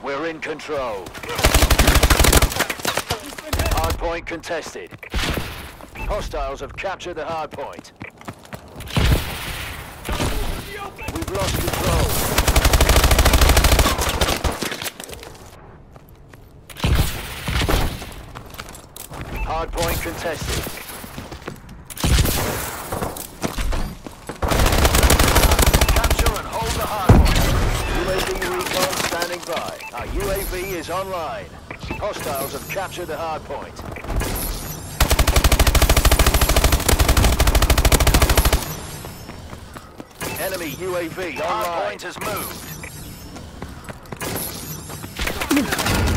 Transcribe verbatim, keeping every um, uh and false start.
We're in control. Hardpoint contested. Hostiles have captured the hardpoint. We've lost control. Hardpoint contested. Capture and hold the hardpoint. U A V recon standing by. Our U A V is online. Hostiles have captured the hardpoint. Enemy U A V online. Hardpoint has moved.